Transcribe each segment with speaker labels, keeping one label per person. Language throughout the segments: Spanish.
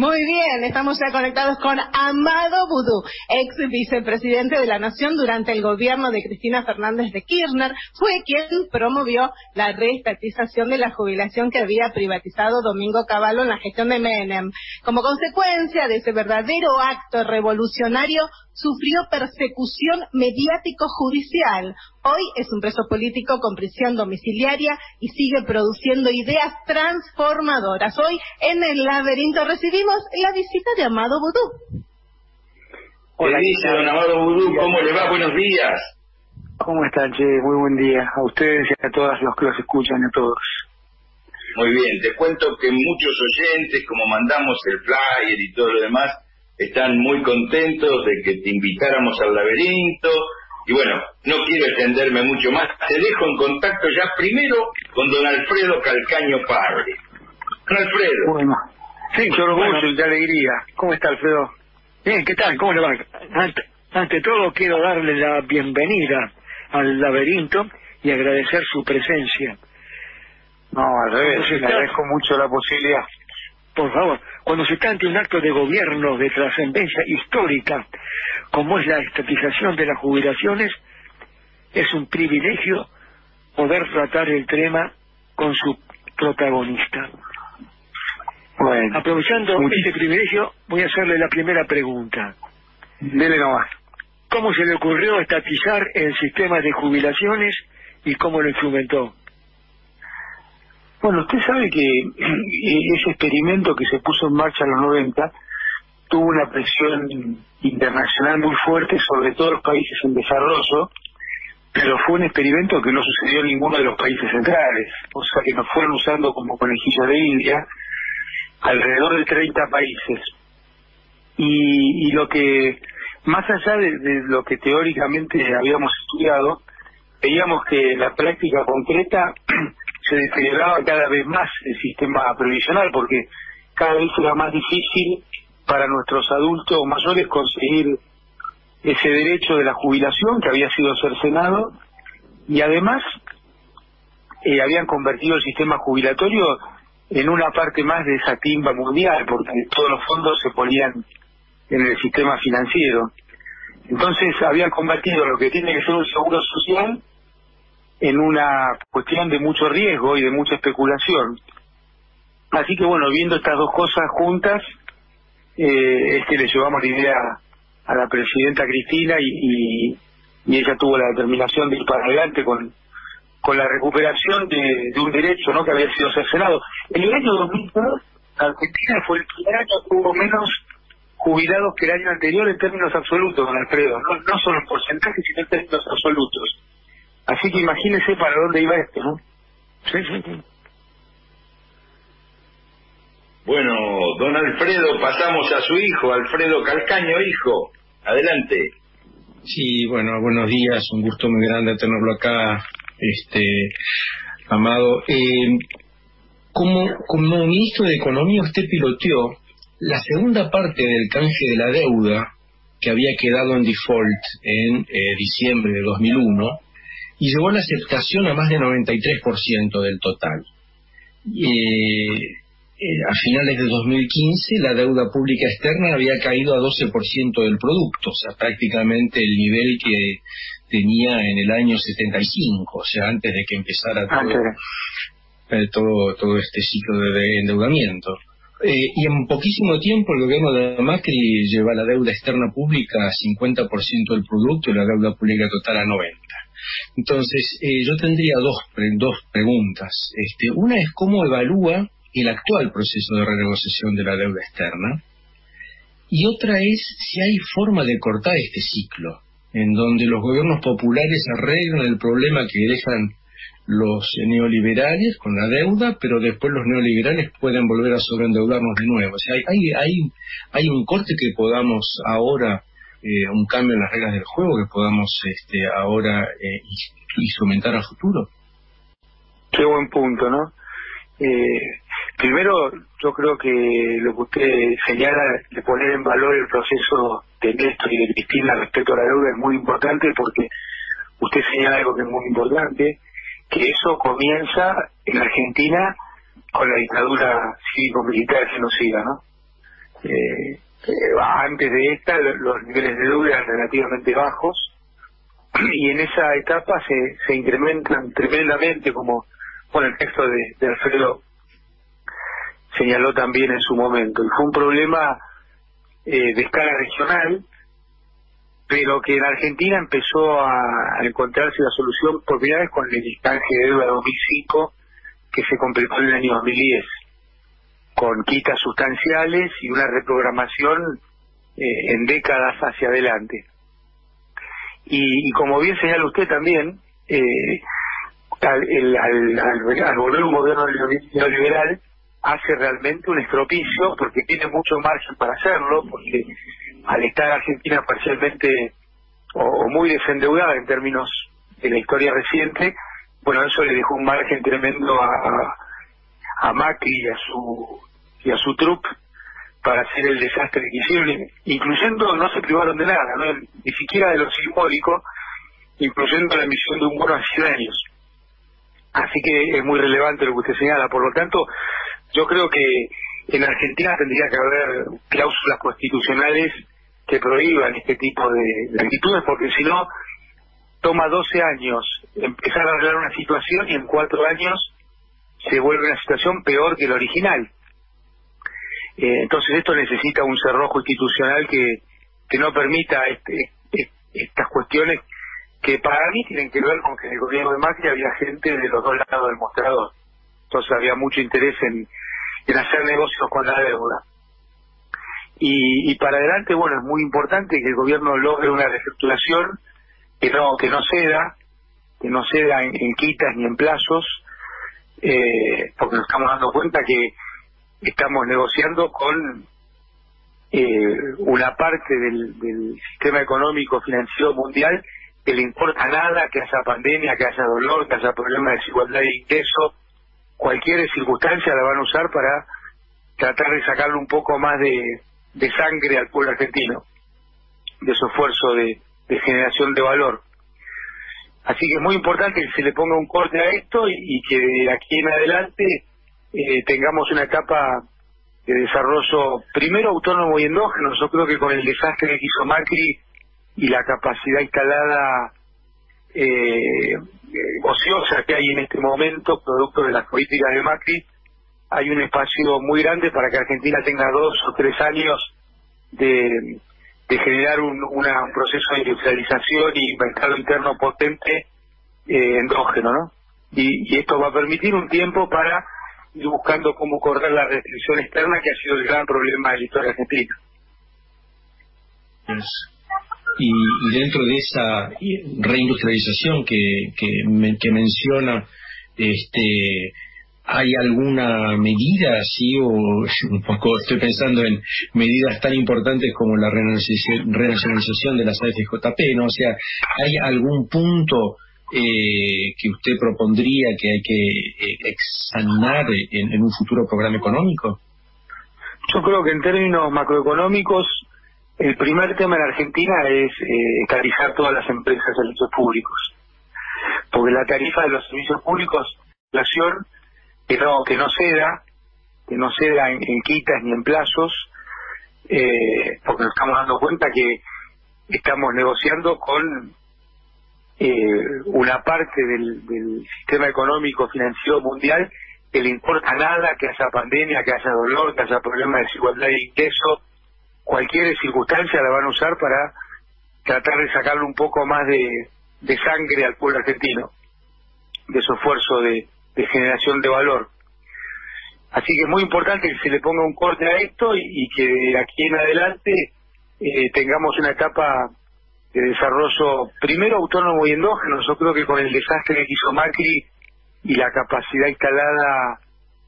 Speaker 1: Muy bien, estamos ya conectados con Amado Boudou, ex vicepresidente de la Nación durante el gobierno de Cristina Fernández de Kirchner. Fue quien promovió la reestatización de la jubilación que había privatizado Domingo Cavallo en la gestión de Menem. Como consecuencia de ese verdadero acto revolucionario, sufrió persecución mediático-judicial. Hoy es un preso político con prisión domiciliaria y sigue produciendo ideas transformadoras. Hoy en El Laberinto recibimos la visita de Amado Boudou.
Speaker 2: Hola, ¿qué dice don Amado Boudou? ¿Cómo le va? Buenos días.
Speaker 3: ¿Cómo están, che? Muy buen día. A ustedes y a todos los que los escuchan, a todos.
Speaker 2: Muy bien, te cuento que muchos oyentes, como mandamos el flyer y todo lo demás, están muy contentos de que te invitáramos al laberinto. Y bueno, no quiero extenderme mucho más. Te dejo en contacto ya primero con don Alfredo Calcaño Parri. Don Alfredo.
Speaker 3: Bueno, sí, qué orgullo y qué alegría. ¿Cómo está, Alfredo?
Speaker 4: Bien, ¿qué tal? ¿Cómo le va? Ante todo quiero darle la bienvenida al laberinto y agradecer su presencia.
Speaker 3: No, al revés, le agradezco mucho la posibilidad.
Speaker 4: Por favor, cuando se ante un acto de gobierno de trascendencia histórica, como es la estatización de las jubilaciones, es un privilegio poder tratar el tema con su protagonista.
Speaker 3: Bueno,
Speaker 4: aprovechando este privilegio, voy a hacerle la primera pregunta.
Speaker 3: Dele nomás.
Speaker 4: ¿Cómo se le ocurrió estatizar el sistema de jubilaciones y cómo lo instrumentó?
Speaker 3: Bueno, usted sabe que ese experimento que se puso en marcha en los 90 tuvo una presión internacional muy fuerte sobre todos los países en desarrollo, pero fue un experimento que no sucedió en ninguno de los países centrales, o sea que nos fueron usando como conejillos de India alrededor de 30 países. Y lo que, más allá de lo que teóricamente habíamos estudiado, veíamos que la práctica concreta se deterioraba cada vez más el sistema previsional, porque cada vez era más difícil para nuestros adultos mayores conseguir ese derecho de la jubilación que había sido cercenado, y además habían convertido el sistema jubilatorio en una parte más de esa timba mundial, porque todos los fondos se ponían en el sistema financiero. Entonces habían convertido lo que tiene que ser un seguro social en una cuestión de mucho riesgo y de mucha especulación. Así que bueno, viendo estas dos cosas juntas, es que le llevamos la idea a la presidenta Cristina y ella tuvo la determinación de ir para adelante con la recuperación de un derecho, ¿no?, que había sido cercenado. En el año 2002, Argentina fue el primer año que hubo menos jubilados que el año anterior en términos absolutos, don Alfredo, no solo en porcentaje, sino en términos absolutos. Así que imagínese para dónde iba esto, ¿no?
Speaker 4: Sí.
Speaker 2: Bueno, don Alfredo, pasamos a su hijo, Alfredo Calcaño, hijo. Adelante.
Speaker 5: Sí, bueno, buenos días, un gusto muy grande tenerlo acá, Amado. Como ministro de Economía usted piloteó la segunda parte del canje de la deuda que había quedado en default en diciembre de 2001, y llevó la aceptación a más de 93% del total. A finales de 2015 la deuda pública externa había caído a 12% del producto, o sea, prácticamente el nivel que tenía en el año 75, o sea, antes de que empezara todo este ciclo de endeudamiento. Y en poquísimo tiempo el gobierno de Macri lleva la deuda externa pública a 50% del producto y la deuda pública total a 90%. Entonces, yo tendría dos preguntas. Una es cómo evalúa el actual proceso de renegociación de la deuda externa, y otra es si hay forma de cortar este ciclo, en donde los gobiernos populares arreglan el problema que dejan los neoliberales con la deuda, pero después los neoliberales pueden volver a sobreendeudarnos de nuevo. O sea, hay un corte que podamos ahora, un cambio en las reglas del juego que podamos ahora instrumentar a futuro.
Speaker 3: Qué buen punto, ¿no? Primero, yo creo que lo que usted señala de poner en valor el proceso de Néstor y de Cristina respecto a la deuda es muy importante, porque usted señala algo que es muy importante, que eso comienza en Argentina con la dictadura cívico-militar genocida, ¿no? Antes de esta los niveles de deuda eran relativamente bajos, y en esa etapa se incrementan tremendamente, como el texto de Alfredo señaló también en su momento, y fue un problema de escala regional, pero que en Argentina empezó a encontrarse la solución por primera vez con el canje de deuda 2005, que se completó en el año 2010, con quitas sustanciales y una reprogramación en décadas hacia adelante. Y como bien señala usted también, al volver un gobierno neoliberal, hace realmente un estropicio, porque tiene mucho margen para hacerlo, porque al estar Argentina parcialmente o muy desendeudada en términos de la historia reciente, eso le dejó un margen tremendo a Macri y a su trupe para hacer el desastre que hicieron, incluyendo, no se privaron de nada, ni siquiera de lo simbólico, incluyendo la emisión de un bono a 100 años. Así que es muy relevante lo que usted señala. Por lo tanto, yo creo que en Argentina tendría que haber cláusulas constitucionales que prohíban este tipo de actitudes, porque si no, toma 12 años empezar a arreglar una situación y en 4 años se vuelve una situación peor que la original. Entonces esto necesita un cerrojo institucional que no permita estas cuestiones que para mí tienen que ver con que en el gobierno de Macri había gente de los dos lados del mostrador. Entonces había mucho interés en hacer negocios con la deuda. Y para adelante, es muy importante que el gobierno logre una reestructuración que no ceda en quitas ni en plazos, porque nos estamos dando cuenta que estamos negociando con una parte del sistema económico financiero mundial que le importa nada que haya pandemia, que haya dolor, que haya problemas de desigualdad de ingreso. Cualquier circunstancia la van a usar para tratar de sacarle un poco más de sangre al pueblo argentino, de su esfuerzo de generación de valor. Así que es muy importante que se le ponga un corte a esto y que de aquí en adelante tengamos una etapa de desarrollo primero autónomo y endógeno. Yo creo que con el desastre que hizo Macri y la capacidad instalada ociosa que hay en este momento, producto de las políticas de Macri, hay un espacio muy grande para que Argentina tenga 2 o 3 años de generar un proceso de industrialización y mercado interno potente endógeno, ¿no? Y esto va a permitir un tiempo para ir buscando cómo correr la restricción externa, que ha sido el gran problema de la historia argentina.
Speaker 5: Y dentro de esa reindustrialización que menciona, ¿hay alguna medida así, o un poco estoy pensando en medidas tan importantes como la renacionalización de las AFJP, ¿no? O sea, ¿hay algún punto que usted propondría que hay que examinar en un futuro programa económico?
Speaker 3: Yo creo que en términos macroeconómicos, el primer tema en Argentina es estatizar todas las empresas de servicios públicos, porque la tarifa de los servicios públicos, la inflación, que no ceda en quitas ni en plazos, porque nos estamos dando cuenta que estamos negociando con una parte del sistema económico financiero mundial que le importa nada que haya pandemia, que haya dolor, que haya problemas de desigualdad de ingreso. Cualquier circunstancia la van a usar para tratar de sacarle un poco más de sangre al pueblo argentino, de su esfuerzo de generación de valor. Así que es muy importante que se le ponga un corte a esto y que de aquí en adelante tengamos una etapa de desarrollo primero autónomo y endógeno. Yo creo que con el desastre que hizo Macri y la capacidad instalada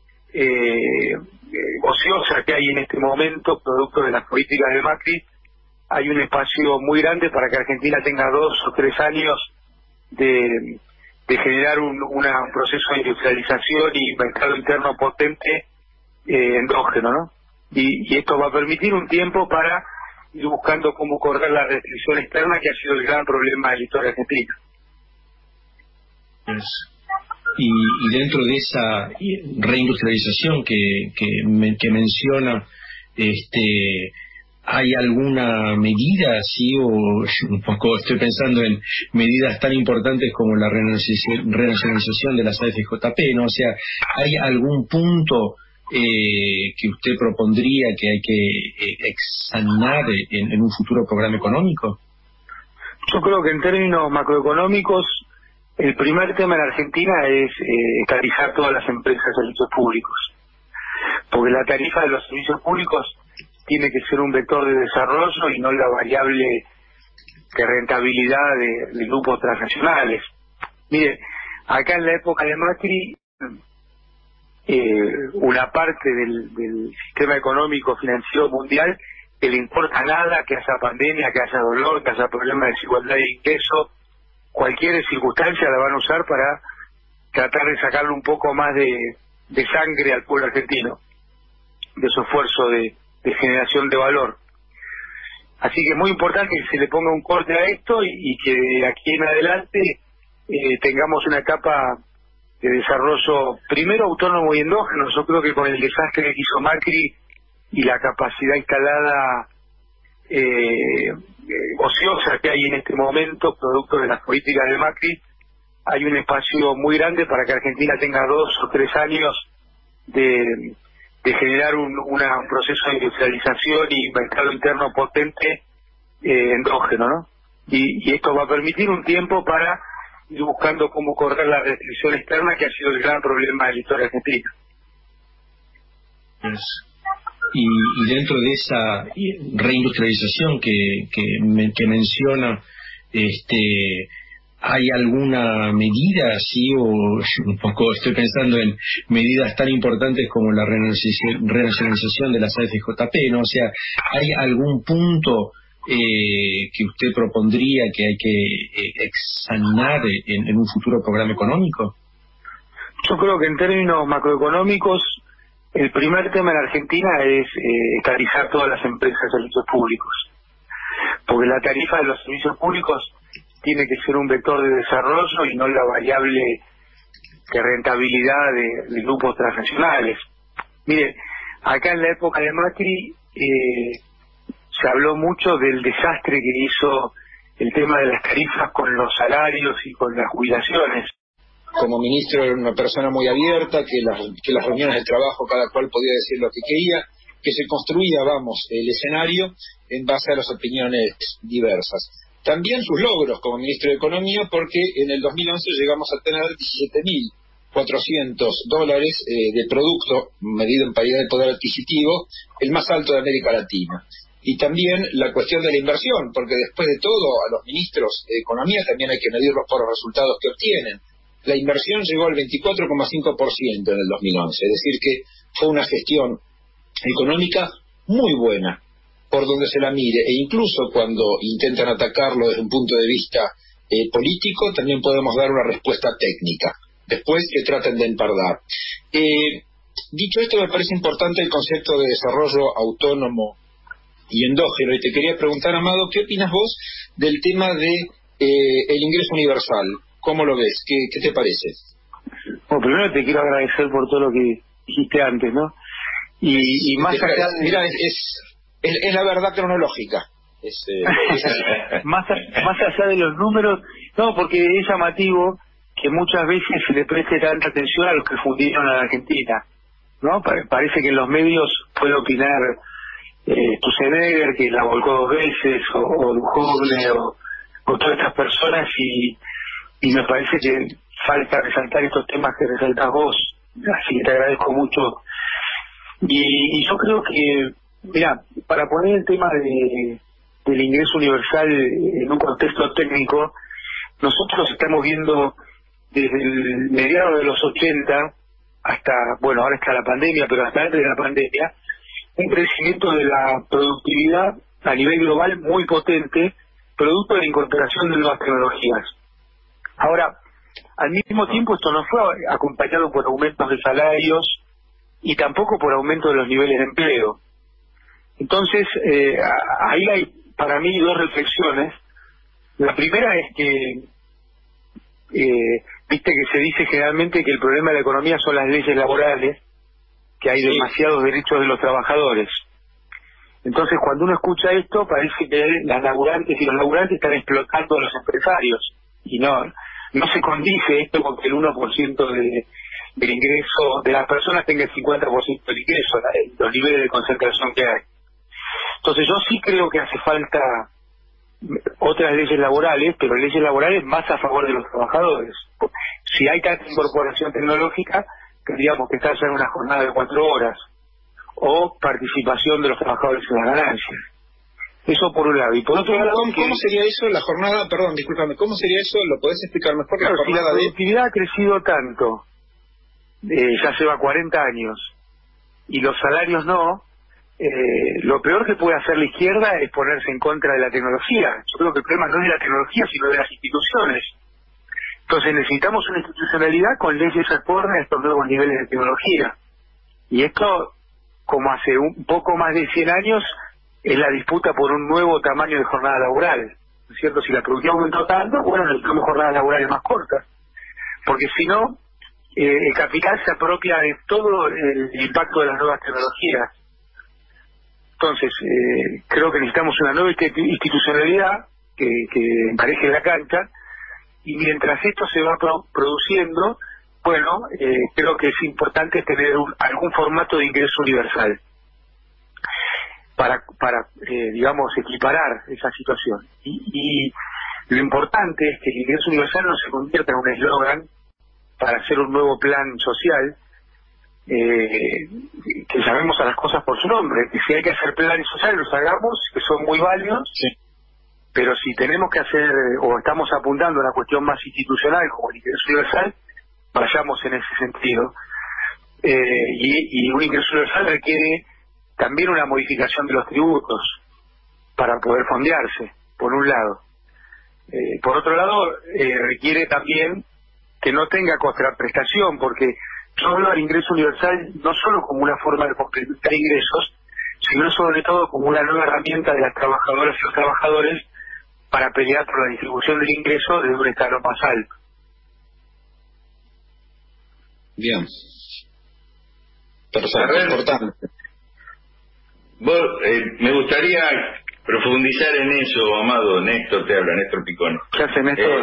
Speaker 3: ociosa que hay en este momento, producto de las políticas de Macri, hay un espacio muy grande para que Argentina tenga 2 o 3 años de generar un proceso de industrialización y mercado interno potente endógeno, ¿no? Y esto va a permitir un tiempo para ir buscando cómo correr la restricción externa, que ha sido el gran problema de la historia argentina.
Speaker 5: Y dentro de esa reindustrialización que menciona, ¿hay alguna medida, sí, o un poco estoy pensando en medidas tan importantes como la renacionalización de las AFJP, ¿no? O sea, ¿hay algún punto que usted propondría que hay que examinar en un futuro programa económico?
Speaker 3: Yo creo que en términos macroeconómicos, el primer tema en Argentina es estatizar todas las empresas de servicios públicos, porque la tarifa de los servicios públicos tiene que ser un vector de desarrollo y no la variable de rentabilidad de grupos transnacionales. Mire, acá en la época de Macri, una parte del sistema económico financiero mundial que le importa nada que haya pandemia, que haya dolor, que haya problemas de desigualdad de ingreso, cualquier circunstancia la van a usar para tratar de sacarle un poco más de sangre al pueblo argentino, de su esfuerzo de generación de valor. Así que es muy importante que se le ponga un corte a esto y que de aquí en adelante tengamos una etapa de desarrollo primero autónomo y endógeno. Yo creo que con el desastre que hizo Macri y la capacidad instalada ociosa que hay en este momento, producto de las políticas de Macri, hay un espacio muy grande para que Argentina tenga 2 o 3 años de generar un proceso de industrialización y mercado interno potente endógeno, ¿no? Y esto va a permitir un tiempo para ir buscando cómo correr la restricción externa, que ha sido el gran problema de la historia argentina.
Speaker 5: Y dentro de esa reindustrialización que menciona, ¿hay alguna medida, sí, o un poco estoy pensando en medidas tan importantes como la renacionalización de las AFJP, ¿no? O sea, ¿hay algún punto que usted propondría que hay que examinar en un futuro programa económico?
Speaker 3: Yo creo que en términos macroeconómicos, el primer tema en Argentina es estatizar todas las empresas de servicios públicos, porque la tarifa de los servicios públicos tiene que ser un vector de desarrollo y no la variable de rentabilidad de grupos transnacionales. Mire, acá en la época de Macri se habló mucho del desastre que hizo el tema de las tarifas con los salarios y con las jubilaciones.
Speaker 6: Como ministro era una persona muy abierta, que las reuniones de trabajo cada cual podía decir lo que quería, que se construía, el escenario en base a las opiniones diversas. También sus logros como ministro de Economía, porque en el 2011 llegamos a tener $17.400 de producto medido en paridad de poder adquisitivo, el más alto de América Latina. Y también la cuestión de la inversión, porque después de todo a los ministros de Economía también hay que medirlos por los resultados que obtienen. La inversión llegó al 24,5% en el 2011, es decir que fue una gestión económica muy buena, por donde se la mire, e incluso cuando intentan atacarlo desde un punto de vista político, también podemos dar una respuesta técnica, después que traten de empardar. Dicho esto, me parece importante el concepto de desarrollo autónomo y endógeno, y te quería preguntar, Amado, ¿qué opinas vos del tema de el ingreso universal? ¿Cómo lo ves? ¿Qué te parece?
Speaker 3: Bueno, primero te quiero agradecer por todo lo que dijiste antes, ¿no? Y más allá de...
Speaker 6: Mira, es la verdad cronológica.
Speaker 3: Más allá de los números, no, porque es llamativo que muchas veces se le preste tanta atención a los que fundieron a la Argentina, ¿no? Parece que en los medios puede opinar Sturzenegger, que la volcó 2 veces, o Duhovne, o todas estas personas, y me parece que falta resaltar estos temas que resaltás vos, así que te agradezco mucho. Y yo creo que, mira, para poner el tema del ingreso universal en un contexto técnico, nosotros estamos viendo desde el mediado de los 80 hasta, bueno, ahora está la pandemia, pero hasta antes de la pandemia, un crecimiento de la productividad a nivel global muy potente, producto de la incorporación de nuevas tecnologías. Ahora, al mismo tiempo, esto no fue acompañado por aumentos de salarios y tampoco por aumento de los niveles de empleo. Entonces, ahí hay para mí 2 reflexiones. La primera es que, viste que se dice generalmente que el problema de la economía son las leyes laborales, que hay demasiados derechos de los trabajadores. Entonces, cuando uno escucha esto, parece que las laburantes y los laburantes están explotando a los empresarios. Y no se condice esto con que el 1% del ingreso de las personas tenga el 50% del ingreso, los niveles de concentración que hay. Entonces, yo sí creo que hace falta otras leyes laborales, pero leyes laborales más a favor de los trabajadores. Si hay tanta incorporación tecnológica, tendríamos que estar ya en una jornada de 4 horas, o participación de los trabajadores en las ganancias. Eso por un lado. Y por otro lado...
Speaker 6: ¿Cómo sería eso la jornada? Perdón, discúlpame, ¿cómo sería eso? ¿Lo podés explicar mejor?
Speaker 3: Claro, si la productividad ha crecido tanto, ya lleva 40 años, y los salarios no, lo peor que puede hacer la izquierda es ponerse en contra de la tecnología. Yo creo que el problema no es de la tecnología, sino de las instituciones. Entonces necesitamos una institucionalidad con leyes acordes a estos nuevos niveles de tecnología. Y esto, como hace un poco más de 100 años, es la disputa por un nuevo tamaño de jornada laboral. ¿No es cierto? Si la productividad aumentó tanto, bueno, necesitamos jornadas laborales más cortas. Porque si no, el capital se apropia de todo el impacto de las nuevas tecnologías. Entonces, creo que necesitamos una nueva institucionalidad que empareje la cancha, y mientras esto se va produciendo, bueno, creo que es importante tener algún formato de ingreso universal para digamos, equiparar esa situación. Y lo importante es que el ingreso universal no se convierta en un eslogan para hacer un nuevo plan social, que llamemos a las cosas por su nombre, que si hay que hacer planes sociales los hagamos, que son muy válidos, sí. Pero si tenemos que hacer, o estamos apuntando a una cuestión más institucional como el ingreso universal, vayamos en ese sentido. Y un ingreso universal requiere también una modificación de los tributos para poder fondearse, por un lado. Por otro lado, requiere también que no tenga contraprestación, porque yo veo al ingreso universal no solo como una forma de complementar ingresos, sino sobre todo como una nueva herramienta de las trabajadoras y los trabajadores para pelear por la distribución del ingreso desde un escalón más alto.
Speaker 6: Bien. Perfecto, importante.
Speaker 2: Me gustaría profundizar en eso, Amado. Néstor te habla, Néstor Picón.
Speaker 3: ¿Qué hace, Néstor?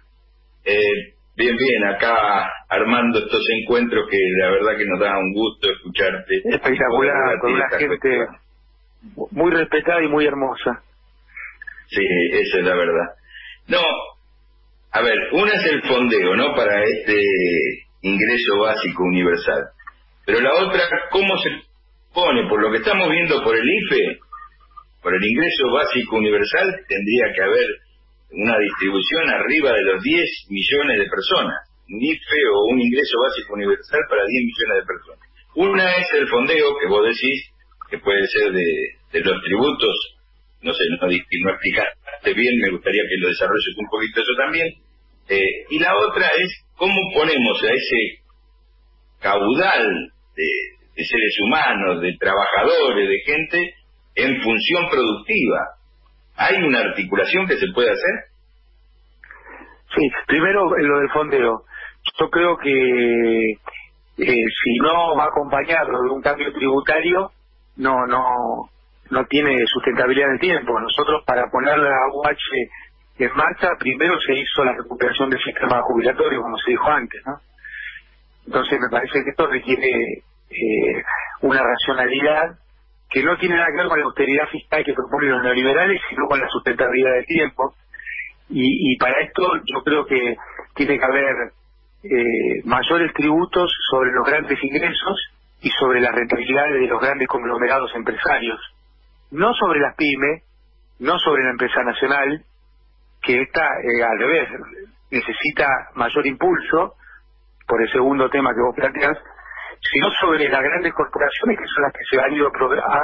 Speaker 2: Bien, acá armando estos encuentros que la verdad que nos da un gusto escucharte.
Speaker 3: Espectacular, con una gente muy respetada y muy hermosa.
Speaker 2: Sí, esa es la verdad. No, a ver, una es el fondeo, ¿no?, para este ingreso básico universal. Pero la otra, ¿cómo se pone? Por lo que estamos viendo por el IFE, por el ingreso básico universal, tendría que haber una distribución arriba de los 10 millones de personas. Un IFE o un ingreso básico universal para 10 millones de personas. Una es el fondeo, que vos decís, que puede ser de los tributos. No sé, no explicaste bien, me gustaría que lo desarrolles un poquito eso también. Y la otra es cómo ponemos a ese caudal de seres humanos, de trabajadores, de gente, en función productiva. ¿Hay una articulación que se puede hacer?
Speaker 3: Sí, primero lo del fondeo. Yo creo que si no va acompañado de un cambio tributario, no tiene sustentabilidad en el tiempo. Nosotros, para poner la UH en marcha, primero se hizo la recuperación del sistema jubilatorio, como se dijo antes, ¿no? Entonces me parece que esto requiere una racionalidad que no tiene nada que ver con la austeridad fiscal que proponen los neoliberales, sino con la sustentabilidad del tiempo. Y para esto yo creo que tiene que haber mayores tributos sobre los grandes ingresos y sobre las rentabilidades de los grandes conglomerados empresarios. No sobre las pymes, no sobre la empresa nacional, que está al revés, necesita mayor impulso, por el segundo tema que vos planteás, sino sobre las grandes corporaciones, que son las que se han ido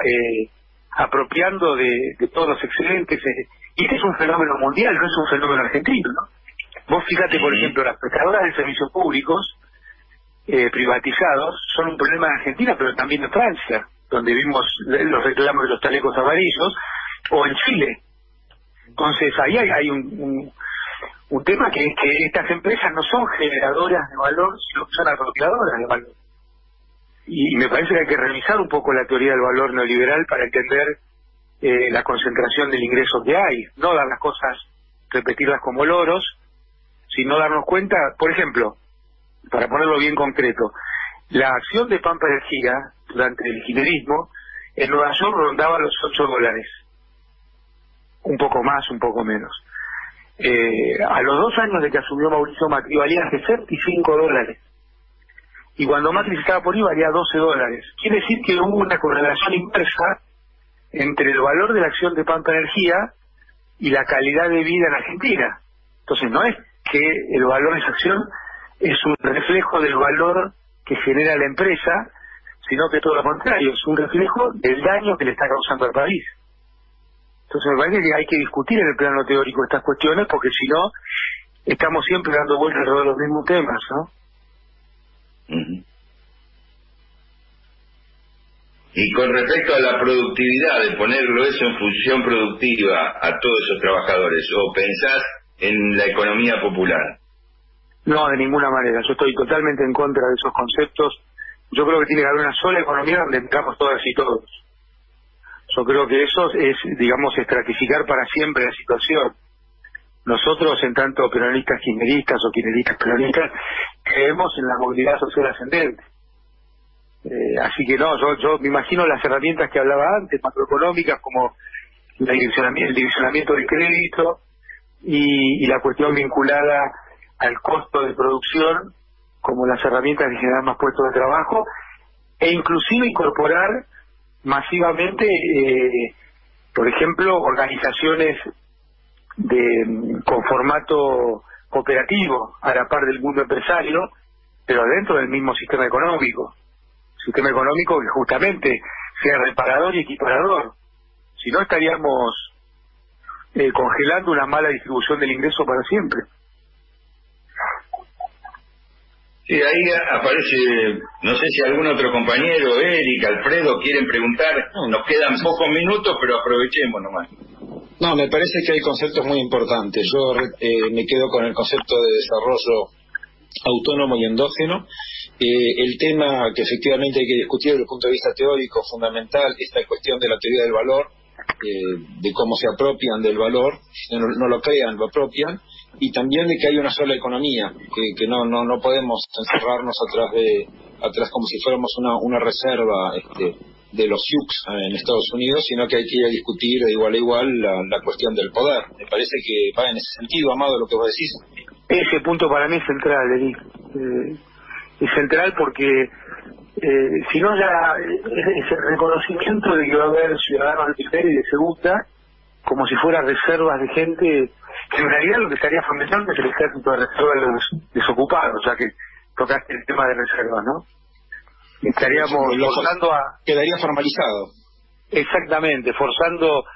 Speaker 3: apropiando de todos los excedentes. Y este es un fenómeno mundial, no es un fenómeno argentino, ¿no? Vos fíjate, por ejemplo, las prestadoras de servicios públicos privatizados son un problema en Argentina, pero también en Francia, donde vimos los reclamos de los chalecos amarillos, o en Chile. Entonces ahí hay un tema que es que estas empresas no son generadoras de valor, sino que son apropiadoras de valor. Y me parece que hay que revisar un poco la teoría del valor neoliberal para entender la concentración del ingreso que hay, no dar las cosas, repetirlas como loros, sino darnos cuenta, por ejemplo, para ponerlo bien concreto, la acción de Pampa Energía durante el kirchnerismo en Nueva York rondaba los $8, un poco más, un poco menos. A los 2 años de que asumió Mauricio Macri valía $65, y cuando Macri estaba por ahí valía $12. Quiere decir que hubo una correlación inversa entre el valor de la acción de Pampa Energía y la calidad de vida en Argentina. Entonces no es que el valor de esa acción es un reflejo del valor que genera la empresa, sino que todo lo contrario, es un reflejo del daño que le está causando al país. Entonces me parece que hay que discutir en el plano teórico estas cuestiones, porque si no, estamos siempre dando vueltas alrededor de los mismos temas, ¿no?
Speaker 2: Y con respecto a la productividad, de ponerlo eso en función productiva a todos esos trabajadores, ¿o pensás en la economía popular?
Speaker 3: No, de ninguna manera. Yo estoy totalmente en contra de esos conceptos. Yo creo que tiene que haber una sola economía donde entramos todas y todos. Yo creo que eso es, digamos, estratificar para siempre la situación. Nosotros, en tanto peronistas kirchneristas o kirchneristas peronistas, creemos en la movilidad social ascendente. Así que no, yo me imagino las herramientas que hablaba antes, macroeconómicas, como el divisionamiento del crédito y la cuestión vinculada al costo de producción, como las herramientas que generan más puestos de trabajo, e inclusive incorporar masivamente, por ejemplo, organizaciones con formato cooperativo a la par del mundo empresario, pero dentro del mismo sistema económico que justamente sea reparador y equiparador. Si no, estaríamos congelando una mala distribución del ingreso para siempre.
Speaker 2: Sí, ahí aparece, no sé si algún otro compañero, Eric, Alfredo, quieren preguntar. Nos quedan pocos minutos, pero aprovechemos nomás.
Speaker 6: No, me parece que hay conceptos muy importantes. Yo me quedo con el concepto de desarrollo autónomo y endógeno. El tema que efectivamente hay que discutir desde el punto de vista teórico fundamental, esta cuestión de la teoría del valor, de cómo se apropian del valor, no lo crean, lo apropian, y también de que hay una sola economía, que no podemos encerrarnos atrás como si fuéramos una reserva de los Sioux en Estados Unidos, sino que hay que ir a discutir de igual a igual la cuestión del poder. Me parece que va en ese sentido, Amado, lo que vos decís.
Speaker 3: Ese punto para mí es central, Eric. Es central porque si no ya ese reconocimiento de que va a haber ciudadanos de primera y de segunda, como si fueran reservas de gente, que en realidad lo que estaría fomentando es el ejército de reserva de los desocupados, ya que tocaste el tema de reservas, ¿no? Estaríamos forzando
Speaker 6: quedaría formalizado.
Speaker 3: Exactamente, forzando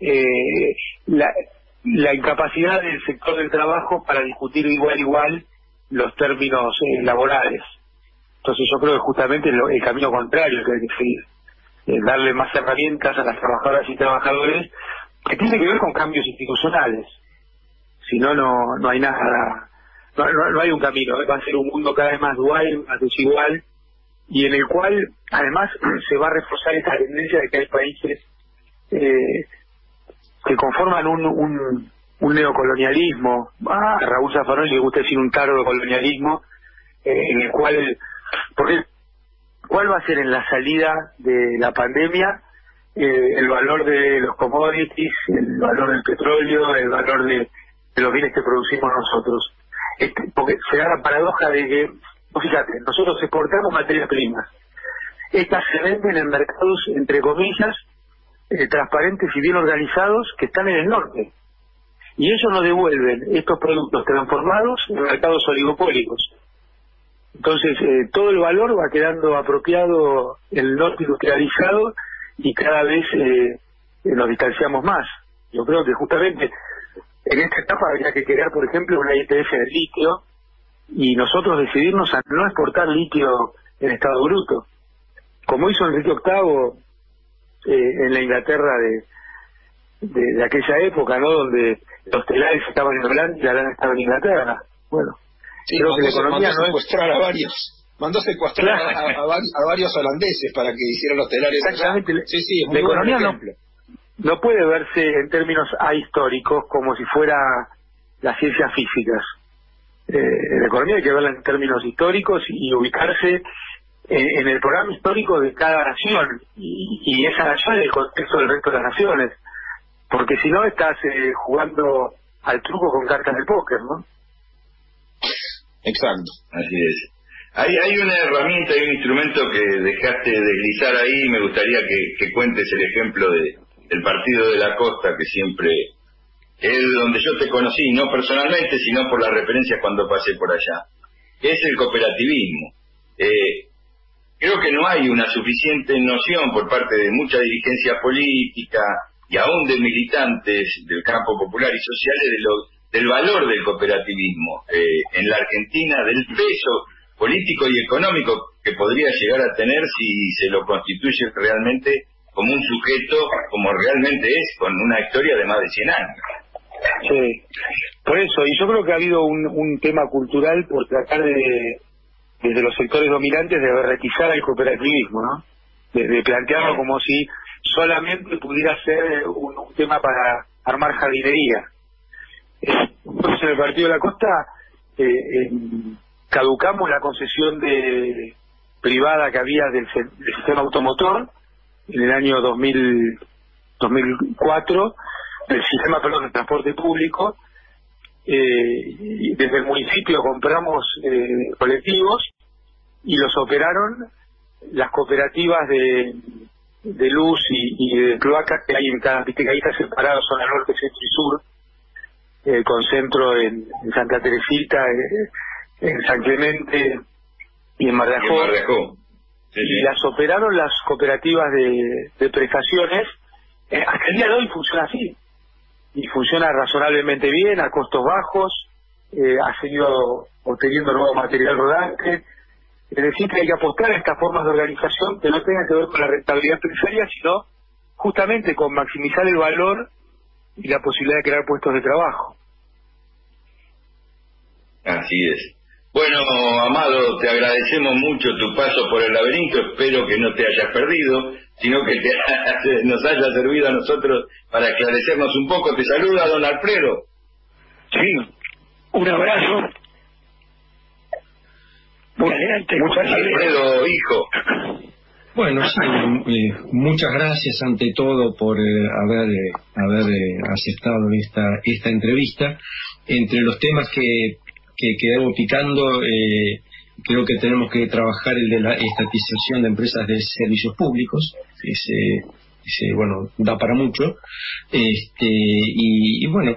Speaker 3: la incapacidad del sector del trabajo para discutir igual a igual los términos laborales. Entonces yo creo que justamente el camino contrario que hay que seguir, darle más herramientas a las trabajadoras y trabajadores, que tiene que ver con cambios institucionales. Si no, no hay nada, no hay un camino. Va a ser un mundo cada vez más dual, más desigual, y en el cual además se va a reforzar esta tendencia de que hay países que conforman un neocolonialismo. A Raúl Zaffaroni le gusta decir un colonialismo, en el cual, porque ¿cuál va a ser en la salida de la pandemia el valor de los commodities, el valor del petróleo, el valor de los bienes que producimos nosotros? Porque se da la paradoja de que, fíjate, nosotros exportamos materias primas, estas se venden en mercados, entre comillas, transparentes y bien organizados, que están en el norte, y ellos nos devuelven estos productos transformados en mercados oligopólicos. Entonces todo el valor va quedando apropiado en el norte industrializado, y cada vez nos distanciamos más. Yo creo que justamente en esta etapa habría que crear, por ejemplo, una IPF del litio, y nosotros decidirnos a no exportar litio en estado bruto, como hizo Enrique VIII en la Inglaterra de aquella época, ¿no? Donde los telares estaban en Holanda y la lana estaba en Inglaterra. Bueno,
Speaker 6: sí,
Speaker 3: creo que la economía
Speaker 6: mandó secuestrar a varios holandeses para que hicieran los telares.
Speaker 3: Exactamente.
Speaker 6: Sí, es
Speaker 3: la economía no puede verse en términos ahistóricos como si fuera las ciencias físicas. La economía hay que verla en términos históricos y ubicarse en el programa histórico de cada nación y esa nación en el contexto del resto de las naciones, porque si no estás jugando al truco con cartas de póker, ¿no?
Speaker 6: Exacto.
Speaker 2: Así es. Hay una herramienta, hay un instrumento que dejaste deslizar ahí, me gustaría que cuentes el ejemplo del Partido de la Costa, que siempre es donde yo te conocí, no personalmente, sino por las referencias cuando pasé por allá, que es el cooperativismo. Creo que no hay una suficiente noción por parte de mucha dirigencia política y aún de militantes del campo popular y sociales del valor del cooperativismo en la Argentina, del peso político y económico que podría llegar a tener si se lo constituye realmente como un sujeto, como realmente es, con una historia de más de 100 años.
Speaker 3: Sí, por eso, y yo creo que ha habido un tema cultural por tratar desde los sectores dominantes de berretizar el cooperativismo, ¿no? De plantearlo como si solamente pudiera ser un tema para armar jardinería. Entonces en el Partido de la Costa caducamos la concesión privada que había del sistema automotor en el año 2004, del sistema de transporte público. Desde el municipio compramos colectivos y los operaron las cooperativas de luz y de cloacas que hay en cada, viste que ahí está separado zona norte, centro y sur, con centro en Santa Teresita, en San Clemente y en Mar de Ajó. Sí. Y las operaron las cooperativas de prestaciones. Hasta el día de hoy funciona así y funciona razonablemente bien, a costos bajos, ha seguido obteniendo nuevo material rodante. Es decir, que hay que apostar a estas formas de organización que no tengan que ver con la rentabilidad empresaria, sino justamente con maximizar el valor y la posibilidad de crear puestos de trabajo.
Speaker 2: Así es. Bueno, Amado, te agradecemos mucho tu paso por el laberinto, espero que no te hayas perdido, sino que nos haya servido a nosotros para esclarecernos un poco. Te saluda don Alfredo.
Speaker 4: Sí, un abrazo. Muy adelante.
Speaker 2: Alfredo, hijo.
Speaker 5: Bueno, sí, muchas gracias ante todo por haber aceptado esta entrevista. Entre los temas que quedamos picando, creo que tenemos que trabajar el de la estatización de empresas de servicios públicos. Bueno, da para mucho. Y bueno,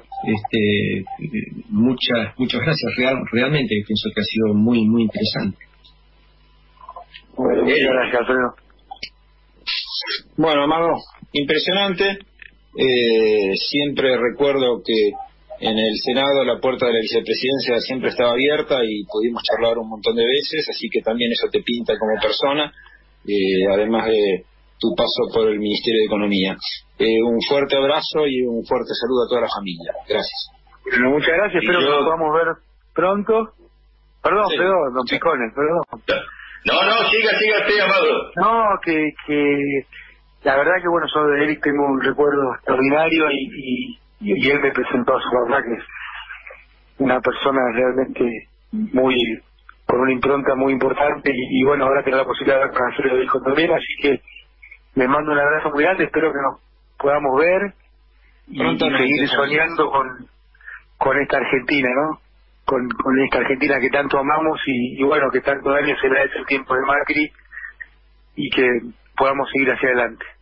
Speaker 5: muchas gracias. Realmente pienso que ha sido muy interesante.
Speaker 3: Bueno, muchas gracias, Alfredo.
Speaker 6: Bueno, Amado, impresionante. Siempre recuerdo que en el Senado la puerta de la vicepresidencia siempre estaba abierta y pudimos charlar un montón de veces, así que también eso te pinta como persona, además de tu paso por el Ministerio de Economía. Un fuerte abrazo y un fuerte saludo a toda la familia. Gracias.
Speaker 3: Bueno, muchas gracias, espero que nos podamos ver pronto. Perdón, sí. Don Picones, perdón.
Speaker 2: No, siga usted, Amado.
Speaker 3: No, que la verdad que bueno, yo de Eric tengo un recuerdo extraordinario y él me presentó a su papá, que es una persona realmente con una impronta muy importante y bueno, ahora tengo la posibilidad de conocer a hijo también, así que le mando un abrazo muy grande, espero que nos podamos ver y seguir soñando con esta Argentina, ¿no? Con esta Argentina que tanto amamos y bueno, que tanto daño se le ha hecho el tiempo de Macri y que podamos seguir hacia adelante.